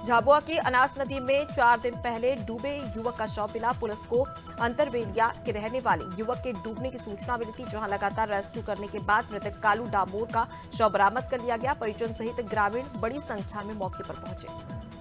झाबुआ की अनास नदी में 4 दिन पहले डूबे युवक का शव मिला। पुलिस को अंतरवेलिया के रहने वाले युवक के डूबने की सूचना मिली थी, जहां लगातार रेस्क्यू करने के बाद मृतक कालू डामोर का शव बरामद कर लिया गया। परिजन सहित ग्रामीण बड़ी संख्या में मौके पर पहुंचे।